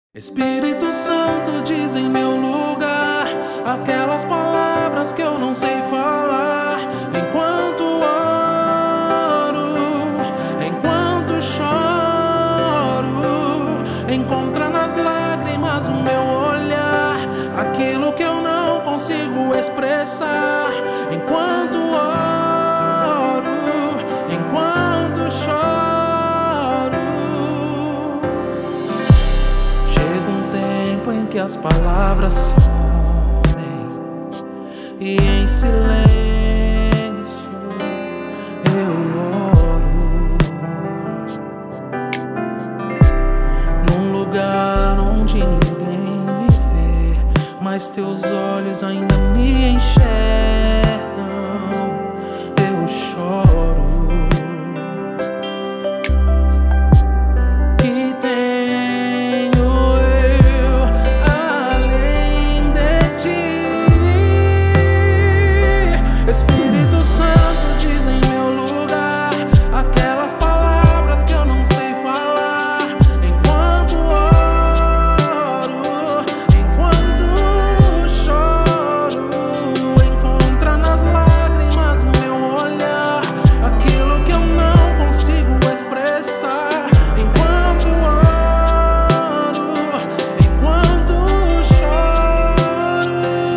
Espírito Santo, diz em meu lugar aquelas palavras que eu não sei falar. Enquanto oro, enquanto choro, encontra nas lágrimas o meu olhar aquilo que eu não consigo expressar. Enquanto oro, enquanto choro, em que as palavras somem e em silêncio eu oro, num lugar onde ninguém me vê, mas teus olhos ainda me enxergam. Eu choro. Espírito Santo, diz em meu lugar aquelas palavras que eu não sei falar. Enquanto oro, enquanto choro, encontra nas lágrimas o meu olhar aquilo que eu não consigo expressar. Enquanto oro, enquanto choro,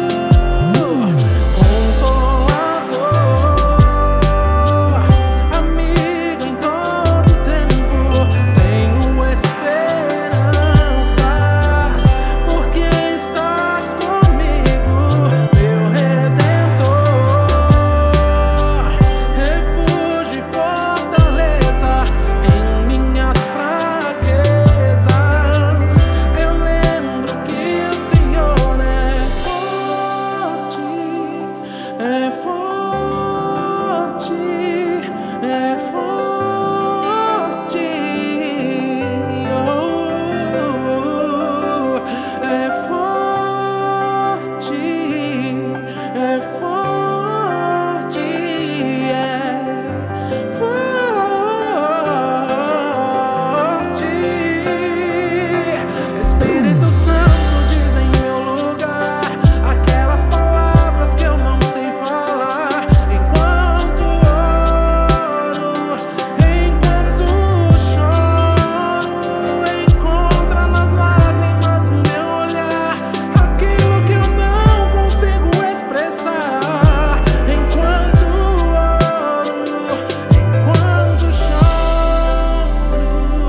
Espírito Santo, diz em meu lugar aquelas palavras que eu não sei falar. Enquanto oro, enquanto choro, encontra nas lágrimas do meu olhar aquilo que eu não consigo expressar. Enquanto oro, enquanto choro,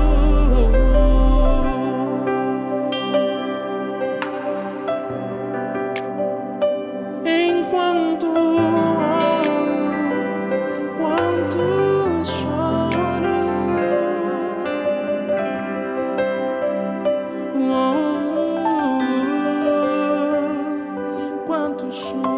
enquanto oro, enquanto choro, enquanto choro.